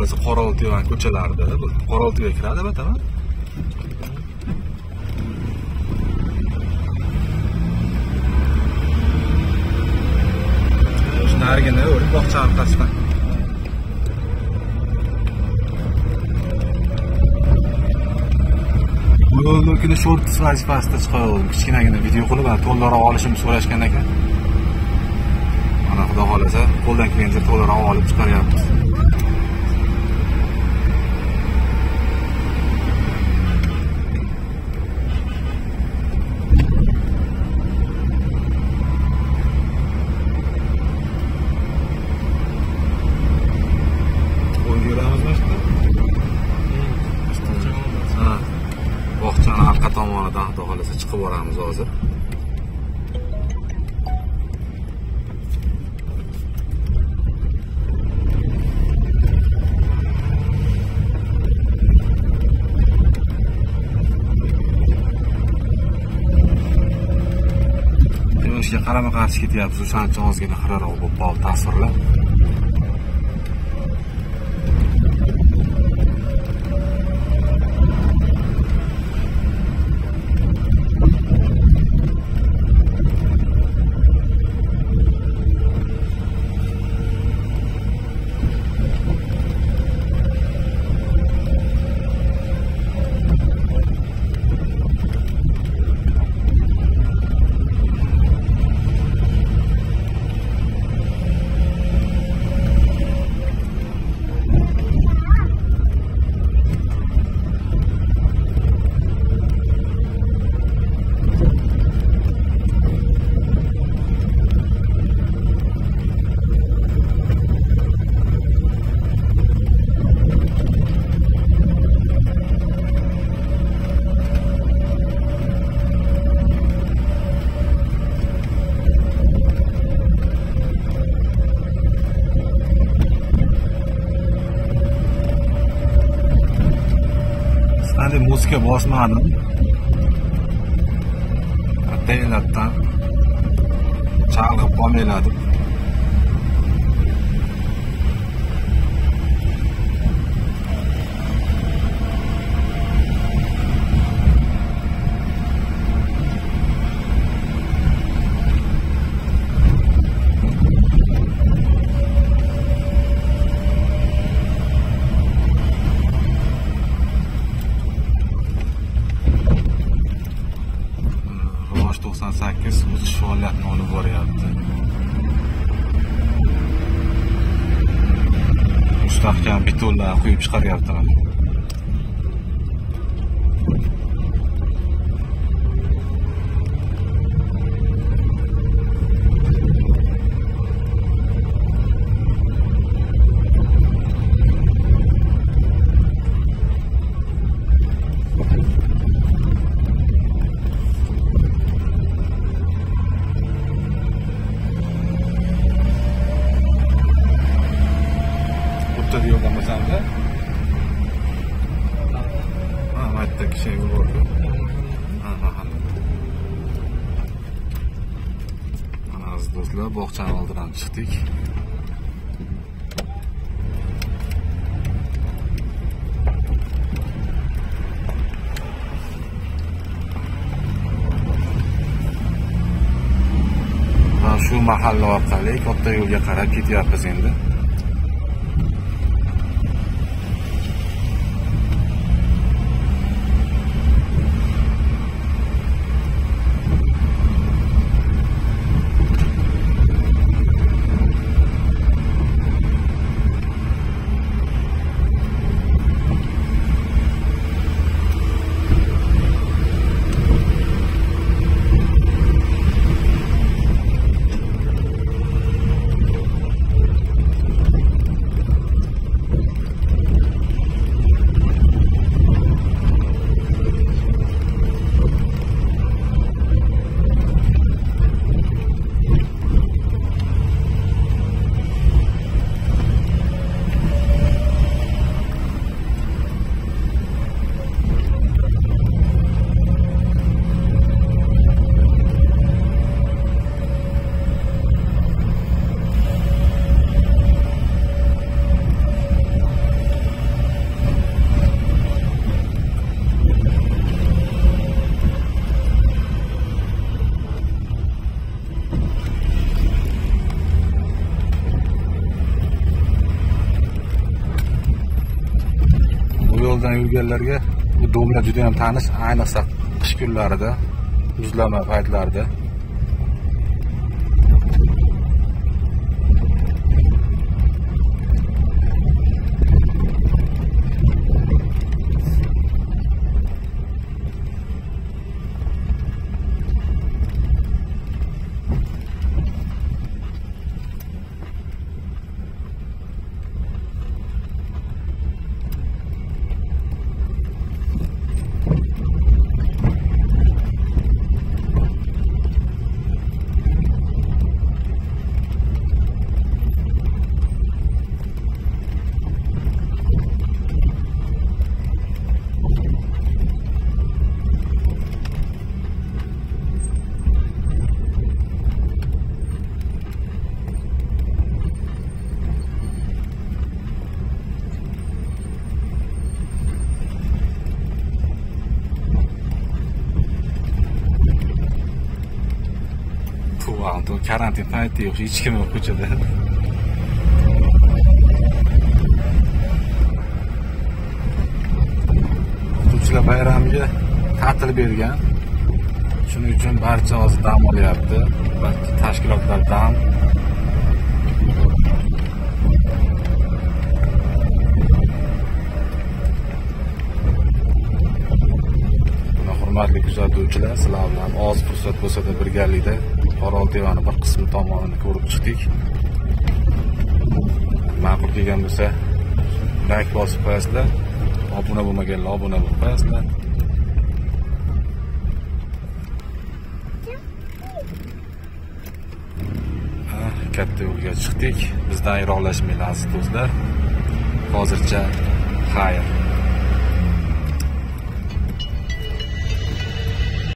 xohlasa Qoraoltiyoq ko'chalarida, bu Qoraoltiyoqga kiradi batama. Narigini o'rib bog'cha orqasidan. Bu kuni short vazifasida chiqardim. Kichkinagina video qilib, to'llarroq olishimni so'rashgan ekan. Mana xudo xolasa, qo'ldan kelgancha to'llarroq olib chiqaryapmiz. Bog'chani orqa tomonidan xudo xolasa chiqib boramiz hozir. Yo'lga qarama-qarshi ketyapmiz, o'shancha ozgina xiraroq bo'lib qoldi tasvirlar. Muzika bosmadim. Ataylabdan chalg'ib qolmayladim. O'zish faoliyatini olib boryapti. Mustahkam betonlar quyib chiqaryapti. Şey oldu. Aziz do'stlar, bog'chani oldidan chiqdik. Va shu mahalla orqali katta yo'lga qarab ketyapmiz endi. yo'ldan yurganlarga bu do'mlar juda ham tanish, ayniqsa qish kunlarida, muzlama paytlarida. Bu karantin payti yo'q, hech kim yo'q ko'chada. O'quvchilar bayramiga ta'til bergan. Shuning uchun barcha hozir dam olyapti. Balki tashkilotlar dam. Hurmatli kuzatuvchilar, sizlar bilan oz fursat bo'lsa-da birgalikda Oroltevani bir qismi tomonini ko'rib chiqdik. Ma'qul kelgan bo'lsa, like bosib qo'yasizlar. Obuna bo'lmaganlar obuna bo'lib qo'yasizlar. Katta yo'lga chiqdik. Bizdan yiroqlashmanglar aziz do'stlar. Hozircha xayr.